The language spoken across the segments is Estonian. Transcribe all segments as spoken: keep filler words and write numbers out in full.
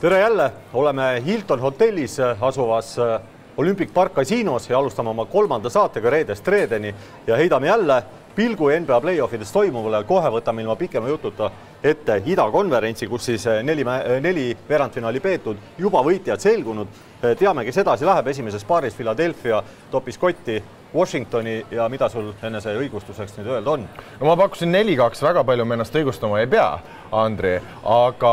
Tere jälle, oleme Hilton hotellis asuvas Olympic Park Casinos ja alustame oma kolmanda saatega reedest reedeni ja heidame jälle pilgu N B A play-offides toimuvale. Kohe võtame ilma pikema jututa ette idakonverentsi, kus siis neli, neli veerandfinaali peetud, juba võitjad selgunud. Teame, kes edasi läheb esimeses paaris Philadelphia topis kotti Washingtoni ja mida sul enne see õigustuseks nüüd öelda on? No ma pakkusin neli kaks, väga palju me ennast õigustama ei pea, Andri, aga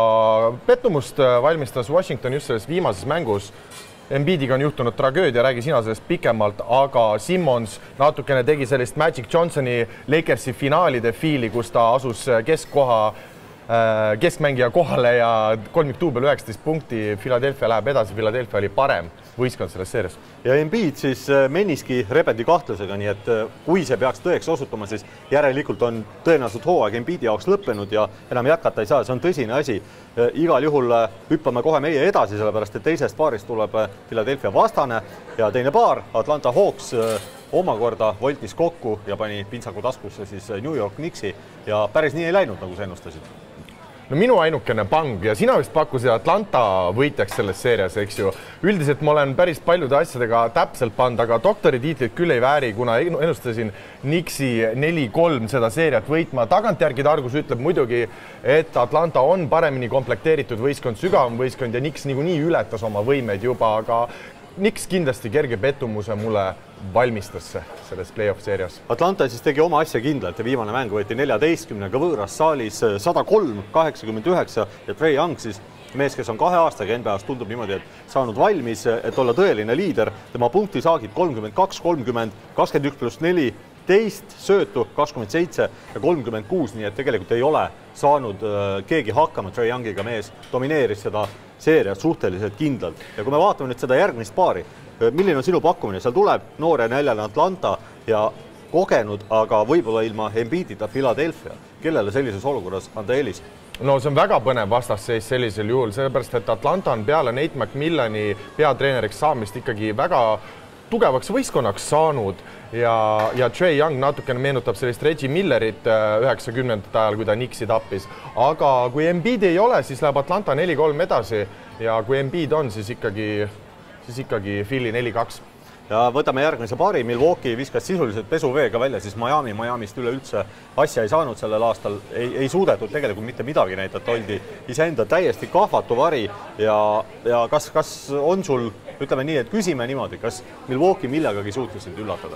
pettumust valmistas Washington just selles viimases mängus. Embiidiga on juhtunud tragöödia, räägi sina sellest pikemalt, aga Simmons natukene tegi sellist Magic Johnsoni Lakersi finaalide fiili, kus ta asus keskkoha keskmängija kohale ja kolmik duubel üheksateist punkti. Philadelphia läheb edasi, Philadelphia oli parem võistkond selles seerias. Ja Embiid siis meniski rebendi kahtlusega, nii et kui see peaks tõeks osutuma, siis järelikult on tõenäoliselt hooaeg Embiidi jaoks lõppenud ja enam jätkata ei saa, see on tõsine asi. Igal juhul hüppame kohe meie edasi, sellepärast et teisest paarist tuleb Philadelphia vastane ja teine paar, Atlanta Hawks, omakorda voltis kokku ja pani pintsaku taskusse siis New York Knicksi ja päris nii ei läinud, nagu sa ennustasid. No minu ainukene pang ja sina vist pakkusid Atlanta võitjaks selles seerias, eks ju. Üldiselt ma olen päris paljude asjadega täpselt pand, aga doktori tiitlit küll ei vääri, kuna ennustasin Knicksi neli kolm seda seeriat võitma. Tagantjärgi targus ütleb muidugi, et Atlanta on paremini komplekteeritud võistkond, sügavam võistkond ja Knicks niikuinii ületas oma võimeid juba, aga Knicks kindlasti kerge pettumuse mulle valmistas selles play-off seerias. Atlanta siis tegi oma asja kindlalt ja viimane mäng võeti neljateistkümnega võõras saalis sada kolm kaheksakümmend üheksa ja Trae Young siis mees, kes on kahe aastaga N B A-s tundub niimoodi, et saanud valmis, et olla tõeline liider. Tema punktisaagid kolmkümmend kaks, kolmkümmend, kakskümmend üks pluss neli, teist söötu, kakskümmend seitse ja kolmkümmend kuus, nii et tegelikult ei ole saanud keegi hakkama. Trae Youngiga mees domineeris seda seeriat suhteliselt kindlalt. Ja kui me vaatame nüüd seda järgmist paari, milline on sinu pakkumine? Seal tuleb noore näljane Atlanta ja kogenud, aga võib-olla ilma Embiidita Philadelphia. Kellele sellises olukorras anda eelis? No see on väga põnev vastasseis sellisel juhul, sellepärast, et Atlanta on peale Nate McMillani peatreeneriks saamist ikkagi väga tugevaks võistkonnaks saanud ja, ja Trae Young natukene meenutab sellist Reggie Millerit üheksakümnendate ajal, kui ta Knicksi tappis. Aga kui Embiid ei ole, siis läheb Atlanta neli kolm edasi ja kui Embiid on, siis ikkagi, siis ikkagi Philly neli kaks. Ja võtame järgmise paari. Milwaukee viskas sisuliselt pesuveega välja, siis Miami. Miamist üleüldse asja ei saanud sellel aastal. Ei, ei suudetud tegelikult mitte midagi näidata. Oldi iseenda täiesti kahvatu vari ja, ja kas, kas on sul, ütleme nii, et küsime niimoodi, kas Milwaukee millegagi suutlisid üllatada?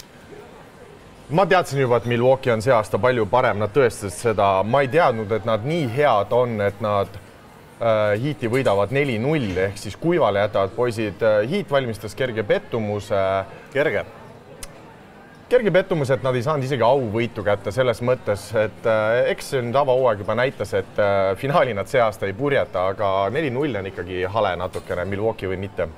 Ma teadsin juba, et Milwaukee on see aasta palju parem. Nad tõestasid seda. Ma ei teadnud, et nad nii head on, et nad Heati võidavad neli null, ehk siis kuivale jätavad poisid. Heat valmistas kerge pettumuse. Kerge? Kerge pettumus, et nad ei saanud isegi au võitu kätte selles mõttes, et eks see nüüd avahooaeg juba näitas, et finaali nad see aasta ei purjeta, aga neli null on ikkagi hale natukene, Milwaukee või mitte.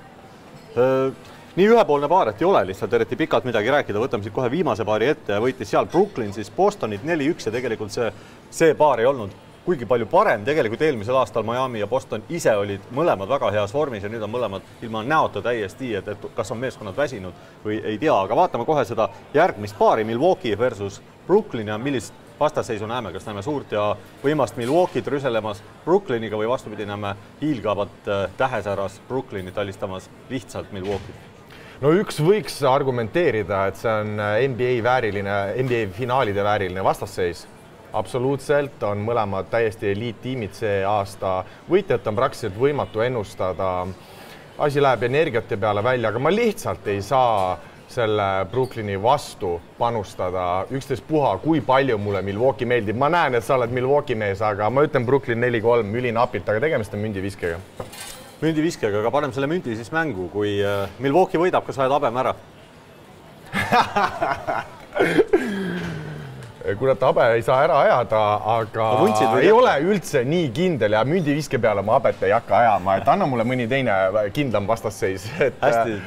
Nii ühepoolne paar, et ei ole lihtsalt eriti pikalt midagi rääkida. Võtame siit kohe viimase paari ette ja võitis seal Brooklyn, siis Bostonit neli üks ja tegelikult see, see paar ei olnud kuigi palju parem. Tegelikult eelmisel aastal Miami ja Boston ise olid mõlemad väga heas vormis ja nüüd on mõlemad ilma näota täiesti, et, et kas on meeskonnad väsinud või ei tea. Aga vaatame kohe seda järgmist paari, Milwaukee versus Brooklyn ja millist vastaseisu näeme. Kas näeme suurt ja võimast Milwaukee'd rüselemas Brooklyniga või vastupidi näeme hiilgavat tähesäras Brooklynit alistamas lihtsalt Milwaukee'd? No üks võiks argumenteerida, et see on N B A vääriline, N B A finaalide vääriline vastasseis. Absoluutselt on mõlemad täiesti eliittiimid see aasta. Võitjat on praktiliselt võimatu ennustada. Asi läheb energiate peale välja, aga ma lihtsalt ei saa selle Brooklyni vastu panustada. Üksteist puha, kui palju mulle Milwaukee meeldib. Ma näen, et sa oled Milwaukee mees, aga ma ütlen Brooklyn neli kolm ülinapilt, aga tegemist on mündiviskega. Mündiviskega, aga paneme selle mündi siis mängu. Kui Milwaukee võidab, kas ajad habem ära? Kuna ta habe ei saa ära ajada, aga ei ole üldse nii kindel ja mündiviske peale ma habet ei hakka ajama, et anna mulle mõni teine kindlam vastasseis. Et, Hästi.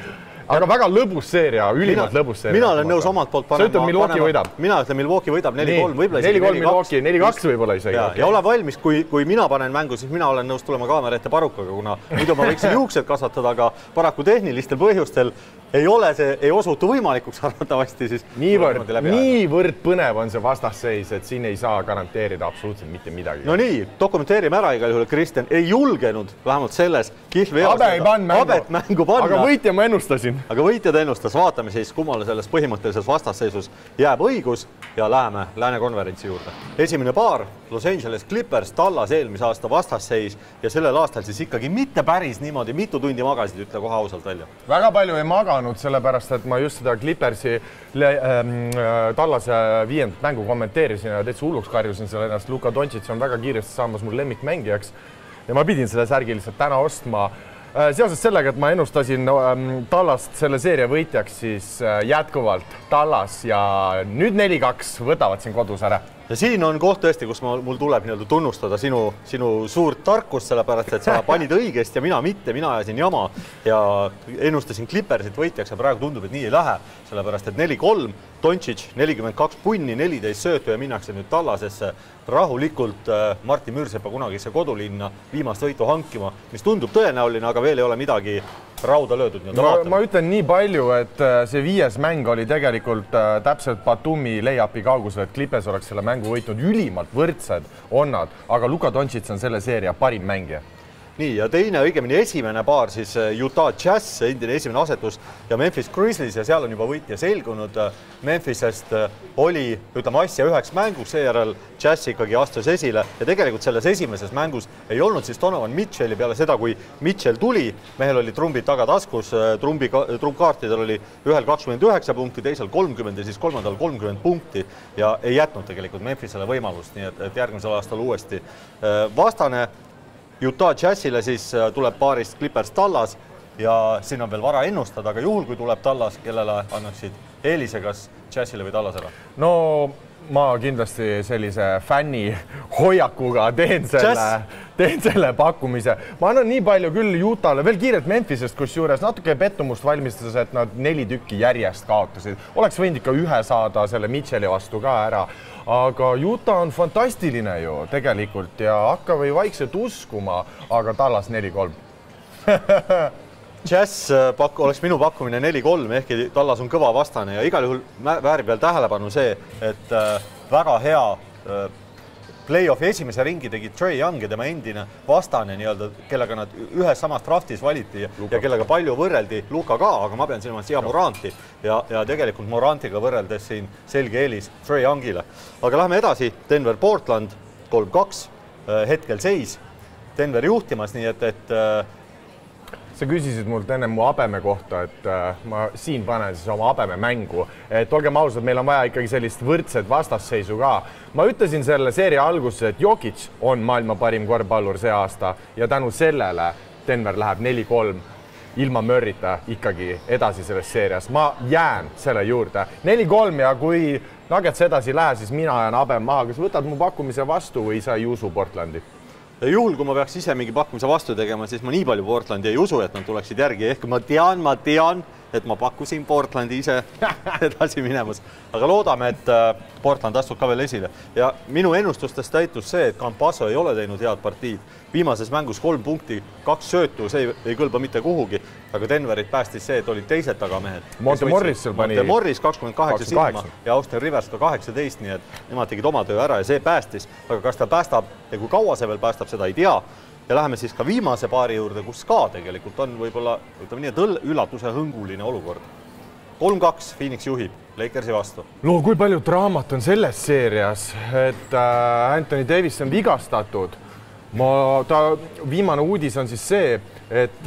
aga väga lõbus seeria, ülimalt mina, lõbus seeria. Mina olen nõus omalt poolt panema. Sa ütled, Milwaukee panema, võidab. Mina ütlen, Milwaukee võidab neli kolm, võib-olla neli kolm Milwaukee, neli kaks võib-olla isegi. Ja, okay. ja ole valmis, kui, kui mina panen mängu, siis mina olen nõus tulema kaamera ette parukaga, kuna muidu ma võiksin juuksed kasvatada, aga paraku tehnilistel põhjustel ei ole see, ei osutu võimalikuks arvatavasti siis. Niivõrd, niivõrd põnev on see vastasseis, et siin ei saa garanteerida absoluutselt mitte midagi. No nii, dokumenteerime ära igal juhul, Kristjan ei julgenud vähemalt selles kihlveos abet mängu panna. Aga võitja ma ennustasin. Aga võitjad ennustas, vaatame siis, kummale selles põhimõttelises vastasseisus jääb õigus ja läheme Lääne konverentsi juurde. Esimene paar, Los Angeles Clippers, Tallas eelmise aasta vastasseis ja sellel aastal siis ikkagi mitte päris niimoodi, mitu tundi magasid, ütle kohe ausalt välja. Väga palju ei maganud, sellepärast, et ma just seda Clippersi ähm, Tallase viiendat mängu kommenteerisin ja täitsa hulluks karjusin selle ennast. Luka Doncic on väga kiiresti saamas mul lemmikmängijaks ja ma pidin selle särgi lihtsalt täna ostma. Seoses sellega, et ma ennustasin Tallast selle seeria võitjaks, siis jätkuvalt Tallas ja nüüd neli kaks võtavad siin kodus ära. Ja siin on koht tõesti, kus mul tuleb nii-öelda tunnustada sinu, sinu suurt tarkust, sellepärast, et sa panid õigest ja mina mitte, mina ajasin jama ja ennustasin Clippersit võitjaks ja praegu tundub, et nii ei lähe, sellepärast, et neli kolm, Doncic nelikümmend kaks punni, neliteist söötu ja minnakse nüüd Tallasesse rahulikult Martin Müürsepa kunagisse kodulinna viimast võitu hankima, mis tundub tõenäoline, aga veel ei ole midagi rauda löödud. Ma, ma ütlen nii palju, et see viies mäng oli tegelikult täpselt Batumi layupi kaugusel, et Clippers oleks selle mängu võitnud ülimalt võrdsed on nad, aga Luka Doncic on selle seeria parim mängija. Nii, ja teine, õigemini esimene paar, siis Utah Jazz, endine esimene asetus ja Memphis Grizzlies ja seal on juba võitja selgunud. Memphisest oli, ütleme, asja üheks mänguks, seejärel Jazz ikkagi astus esile ja tegelikult selles esimeses mängus ei olnud siis Donovan Mitchelli peale seda, kui Mitchell tuli. Mehel oli trumbid tagataskus, trumbi, trumpkaartidel oli ühel kakskümmend üheksa punkti, teisel kolmkümmend ja siis kolmandal kolmkümmend punkti ja ei jätnud tegelikult Memphisele võimalust, nii et, et järgmisel aastal uuesti vastane. Utah Jazzile siis tuleb paarist Clippers Tallas ja siin on veel vara ennustada, aga juhul kui tuleb Tallas, kellele annaksid eelise, kas Jazzile või Tallasele? No ma kindlasti sellise fänni hoiakuga teen selle, teen selle pakkumise. Ma annan nii palju küll Utah'le, veel kiirelt Memphisest, kus juures natuke pettumust valmistas, et nad neli tükki järjest kaotasid. Oleks võinud ikka ühe saada selle Mitchelli vastu ka ära. Aga Utah on fantastiline ju tegelikult ja hakka või vaikselt uskuma, aga Tallas neli kolm. Jazz pak, oleks minu pakkumine neli kolm, ehkki Tallas on kõva vastane ja igal juhul väärib veel tähelepanu see, et väga hea play-offi esimese ringi tegi Trae Young ja tema endine vastane, nii-öelda, kellega nad ühes samas draftis valiti Luka. Ja kellega palju võrreldi Luka ka, aga ma pean silmas ja Moranti ja, ja tegelikult Morantiga võrreldes siin selge eelis Trae Youngile. Aga läheme edasi, Denver Portland kolm kaks, hetkel seis, Denver juhtimas, nii et, et sa küsisid mult enne mu abeme kohta, et ma siin panen siis oma abeme mängu. Et olgem ausad, meil on vaja ikkagi sellist võrdset vastasseisu ka. Ma ütlesin selle seeria alguses, et Jokic on maailma parim korvpallur see aasta ja tänu sellele Denver läheb neli kolm ilma Murray'ta ikkagi edasi selles seerias. Ma jään selle juurde. neli kolm ja kui Nuggets edasi lähe, siis mina jään abem maha. Kas võtad mu pakkumise vastu või sa ei usu Portlandi? Ja juhul, kui ma peaks ise mingi pakkumise vastu tegema, siis ma nii palju Portlandi ei usu, et nad tuleksid järgi. Ehk ma tean, ma tean, et ma pakkusin Portlandi ise edasi minemas. Aga loodame, et Portland astub ka veel esile. Ja minu ennustustest täitus see, et Campasso ei ole teinud head partiid. Viimases mängus kolm punkti, kaks söötu, see ei, ei kõlba mitte kuhugi. Aga Denverit päästis see, et olid teised tagamehed. Monte Morris seal pani... Monte Morris kakskümmend kaheksa silma ja Austin Rivers ka kaheksateist, nii et nemad tegid oma töö ära ja see päästis. Aga kas ta päästab ja kui kaua see veel päästab, seda ei tea. Ja läheme siis ka viimase paari juurde, kus ka tegelikult on võib-olla ütleme nii, et üllatuse hõnguline olukord. kolm kaks Phoenix juhib Lakersi vastu. No kui palju draamat on selles seerias, et Anthony Davis on vigastatud. Ma, ta viimane uudis on siis see, et,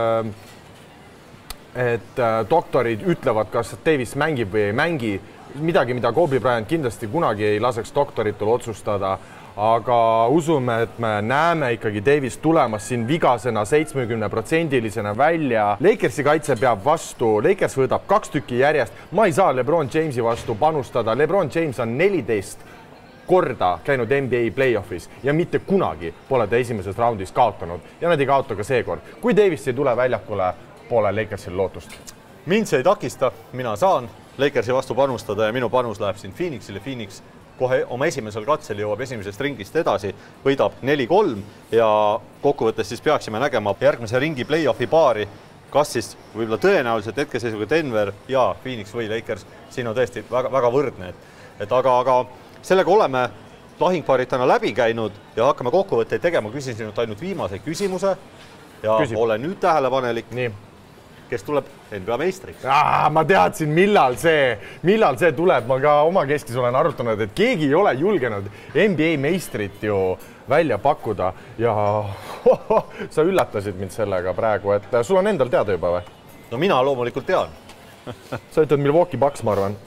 et doktorid ütlevad, kas Davis mängib või ei mängi. Midagi, mida Kobe Bryant kindlasti kunagi ei laseks doktoritul otsustada. Aga usume, et me näeme ikkagi Davis tulemas siin vigasena seitsmekümne protsendilisena välja. Lakersi kaitse peab vastu, Lakers võidab kaks tükki järjest. Ma ei saa LeBron Jamesi vastu panustada. LeBron James on neliteist korda käinud N B A playoffis ja mitte kunagi pole ta esimeses raundis kaotanud ja nad ei kaota ka seekord. Kui Davis ei tule väljakule, pole Lakersil lootust. mind see ei takista, mina saan Lakersi vastu panustada ja minu panus läheb siin Phoenixile. Phoenix kohe oma esimesel katsel jõuab esimesest ringist edasi, võidab neli kolm ja kokkuvõttes siis peaksime nägema järgmise ringi play-offi paari, kas siis võib-olla tõenäoliselt hetkeseisuga Denver ja Phoenix või Lakers. Siin on tõesti väga, väga võrdne, et, et aga, aga sellega oleme lahingpaarid täna läbi käinud ja hakkame kokkuvõtteid tegema. Küsin sinult ainult viimase küsimuse ja Küsib. ole nüüd tähelepanelik. Nii. Kes tuleb N B A meistriks? Ah, ma teadsin, millal see, millal see tuleb. Ma ka oma keskis olen arutanud, et keegi ei ole julgenud N B A meistrit ju välja pakkuda ja ho, ho, sa üllatasid mind sellega praegu, et sul on endal teada juba või? No mina loomulikult tean. Sa ütled Milwaukee Bucks, ma arvan.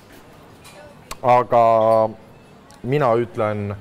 Aga mina ütlen,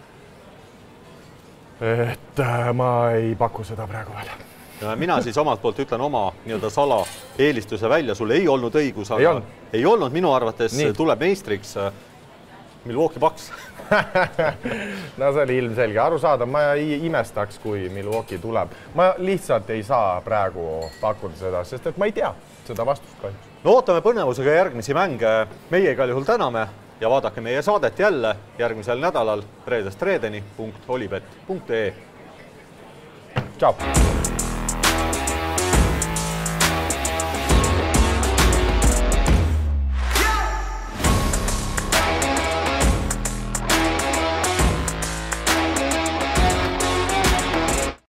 et ma ei paku seda praegu veel. Mina siis omalt poolt ütlen oma nii-öelda sala eelistuse välja. Sul ei olnud õigus, aga ei olnud, ei olnud minu arvates Nii. tuleb meistriks Milwaukee Bucks. No see oli ilmselge. Aru saada, ma ei imestaks, kui Milwaukee tuleb. Ma lihtsalt ei saa praegu pakkuda seda, sest et ma ei tea seda vastust kahjuks. No ootame põnevusega järgmisi mänge. Meie igal juhul täname ja vaadake meie saadet jälle järgmisel nädalal reedest reedeni punkt olipet punkt ee. Tšau!